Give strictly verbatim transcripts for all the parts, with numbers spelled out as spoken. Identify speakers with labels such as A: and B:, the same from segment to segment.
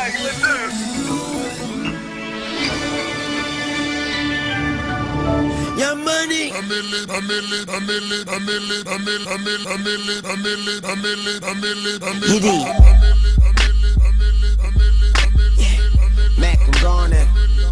A: Your money. Giddy. Mac, I'm going in.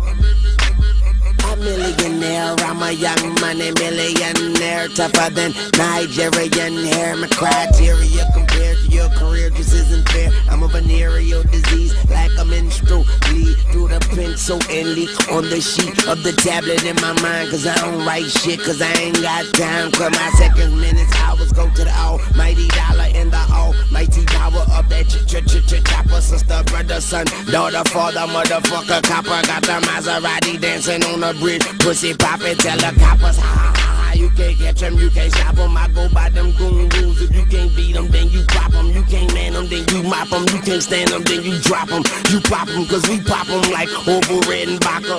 A: A millionaire, I'm a young money millionaire, tougher than Nigerian hair. My criteria compared to your career just isn't fair. I'm a venereal disease, like a menstrual bleed through the pencil and leak on the sheet of the tablet in my mind. Cause I don't write shit, cause I ain't got time. Cause my seconds, minutes, hours go to the almighty dollar and the almighty power of that ch ch ch ch chopper. Sister, brother, son, daughter, father, motherfucker, copper. Got the Maserati dancing on the bridge, pussy poppin', tell the coppers, ha ha ha, you can't catch them, you can't stop them. I go by them goon rules. If you can't beat them, then you pop them. You can't man them, then you mop them. You can't stand them, then you drop them. You pop them, cause we pop them like Orville Redenbacher.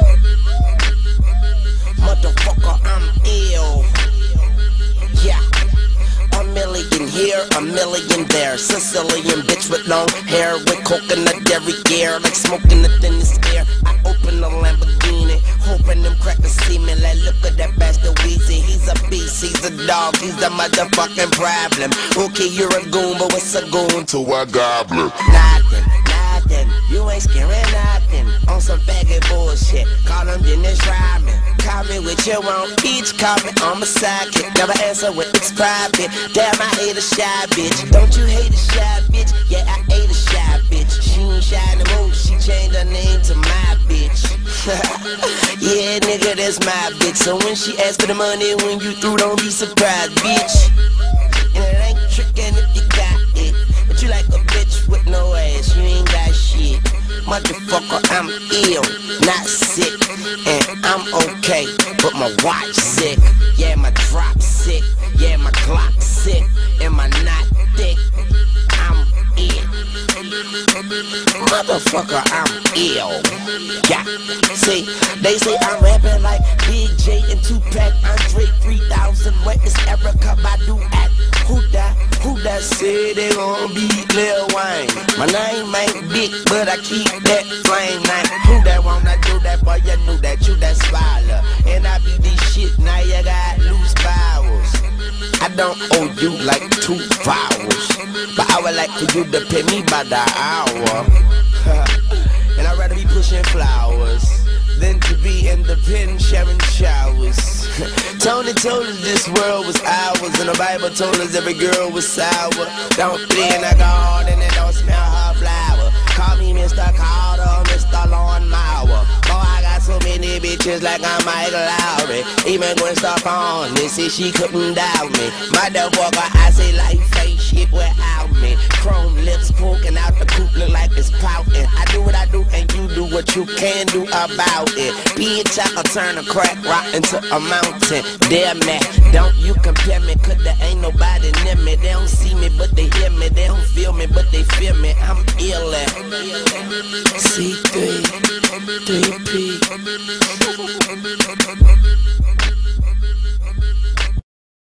A: Motherfucker, I'm ill. Yeah. A million here, a million there. Sicilian bitch with long hair, with coconut dairy gear, like smoking the thinnest air. I open the Lamborghini, hoping them crackers see me. Like, look at that bastard Weezy. He's a beast, he's a dog, he's the motherfucking problem. Okay, you're a goon, but what's a goon to a goblin? Nothing, nothing, you ain't scaring nothing. On some faggot bullshit, call him Dennis Rodman. Call me with your own bitch, call me on my sidekick. Never answer when it's private. Damn, I hate a shy bitch. Don't you hate a shy bitch? Yeah, I hate a shy bitch. She ain't shy no more, she changed her name to my bitch. Yeah, nigga, that's my bitch. So when she asks for the money, when you through, don't be surprised, bitch. And it ain't trickin' if you got it, but you like a bitch with no ass, you ain't got shit. Motherfucker, I'm ill, not sick, and I'm okay, but my watch sick. Yeah, my drop sick, yeah, my Glock sick, and my knot thick. I'm ill. Motherfucker, I'm ill. Yeah, see, they say I'm rapping like Big J and Tupac, Andre three thousand. Where is Erykah Badu at? Who that? Who that said they gon' be Lil Wayne? My name ain't big, but I keep that flame name. Who that wanna do that, boy? You knew that, you that swallow. And I be this shit, now you got loose powers. I don't owe you like two vowels, but I would like for you to pay me by the hour. And I'd rather be pushing flowers than to be in the pen sharing showers. Tony told us this world was ours, and the Bible told us every girl was sour. Don't fit in a garden and don't smell her flower. Call me Mister Carter, Mister Lawn Mower. Oh, I got so many bitches like I'm Michael Lowry. Even Gwen Stefani, they say she couldn't doubt me. Motherfucker, I say life ain't shit without me. Chrome lips poking out the coop, look like it's pouting. I do what I do and you do what you can do about it. Bitch, I can turn a crack rock into a mountain. Damn that, don't you compare me, cause there ain't nobody near me. They don't see me, but they hear me. They don't feel me, but they feel me. I'm ill at C three, three P.